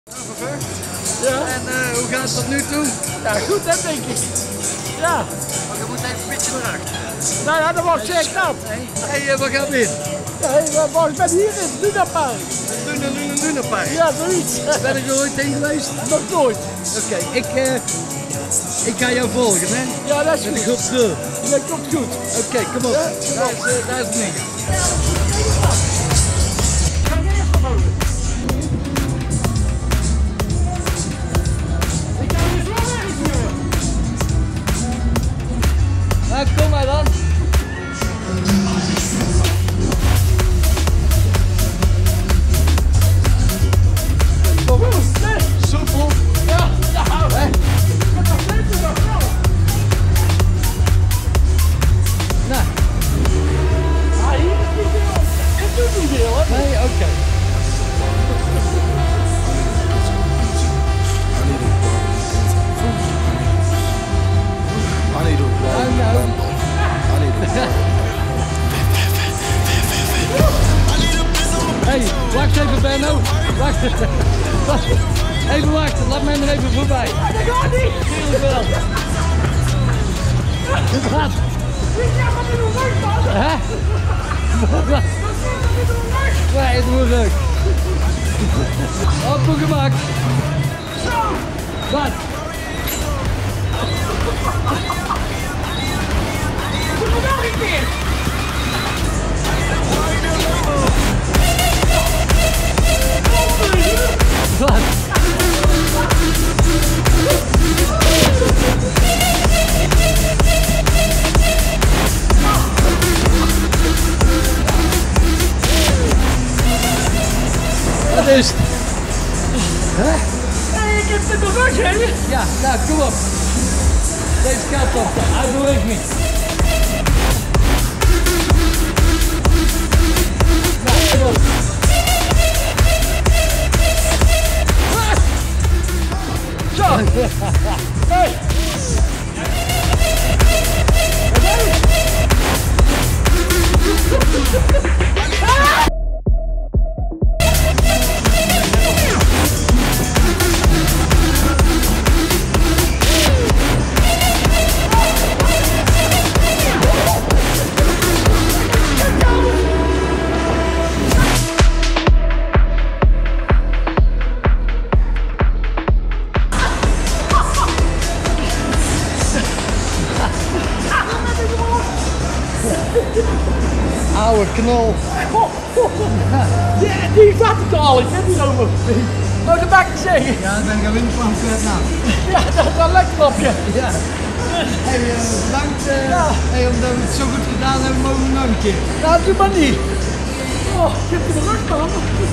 Ja. En hoe gaat het tot nu toe? Ja, goed hè, denk ik. Ja. Maar je moet even een beetje naar achter. Nou ja, dat was check dat. Hey, waar gaan we in? Ik ben hier in Lunapark. Lunapark. Ja, zoiets. Ben ik er ooit heen geweest? Nog nooit. Oké, ik ga jou volgen, hè? Ja, dat is Met de goed. groep terug. Dat komt goed. Oké, kom op. Ja, Daar is het niet. Nou, kom maar dan. Soepel. Ja, Hè? Nou. Ah, hier is niet veel. Dit doet niet veel, hè? Nee, oké. Hey, wacht even Benno. Wacht. Even wachten, laat mij nog even voorbij. Dat gaat niet. Tuurlijk wel. Wat? Ik ga maar in de rug, man. Hè? Wat? Dat gaat in de rug. Waar is mijn rug? Op mijn gemak. Zo. Wat? Doe het nog een keer. Wat? Wat is het? Hè? Hey, ik heb het in de rug, hè? Ja, nou kom op. Deze kant op, uit de rug niet. Nou, kom op. Zo. Hey. Oude knol. Die vat het al, ik heb niet over. Oh, dat mag ik zeggen. Ja, dan ben ik aan winterplan kwijt na. Ja, dat is wel lekker op je. Ja. Hey, bedankt hey, omdat we het zo goed gedaan hebben, mogen we nog een keer. Nou, doe maar niet. Oh, ik heb in de rug, man.